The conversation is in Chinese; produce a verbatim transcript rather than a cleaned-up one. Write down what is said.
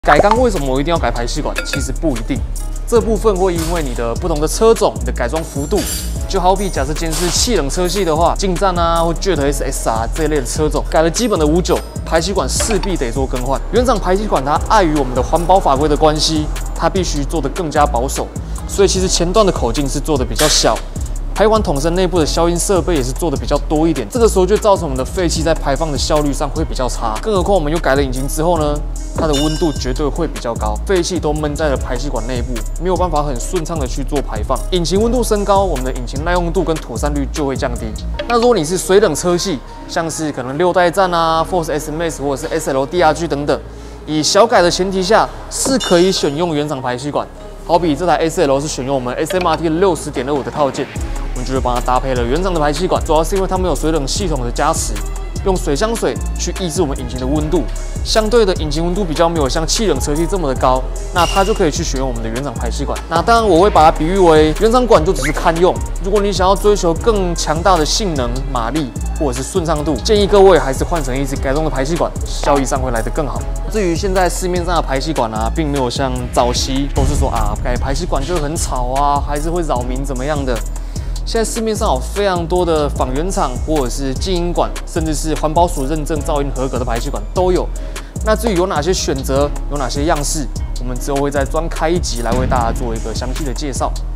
改缸为什么我一定要改排气管？其实不一定，这部分会因为你的不同的车种、你的改装幅度，就好比假设今天是气冷车系的话，劲战啊或 Jet S S R 这一类的车种，改了基本的五九，排气管势必得做更换。原厂排气管它碍于我们的环保法规的关系，它必须做得更加保守，所以其实前段的口径是做得比较小。 排管筒身内部的消音设备也是做的比较多一点，这个时候就造成我们的废气在排放的效率上会比较差。更何况我们又改了引擎之后呢，它的温度绝对会比较高，废气都闷在了排气管内部，没有办法很顺畅的去做排放。引擎温度升高，我们的引擎耐用度跟妥善率就会降低。那如果你是水冷车系，像是可能六代战啊、Force S M S 或者是 S L D R G 等等，以小改的前提下，是可以选用原厂排气管。好比这台 S L 是选用我们 S M R T 六十点二五的套件。 我们就是帮它搭配了原厂的排气管，主要是因为它们有水冷系统的加持，用水箱水去抑制我们引擎的温度，相对的引擎温度比较没有像气冷车系这么的高，那它就可以去选用我们的原厂排气管。那当然我会把它比喻为原厂管就只是堪用，如果你想要追求更强大的性能、马力或者是顺畅度，建议各位还是换成一支改装的排气管，效益上会来得更好。至于现在市面上的排气管啊，并没有像早期都是说啊改排气管就很吵啊，还是会扰民怎么样的。 现在市面上有非常多的仿原厂或者是静音管，甚至是环保署认证噪音合格的排气管都有。那至于有哪些选择，有哪些样式，我们之后会再专开一集来为大家做一个详细的介绍。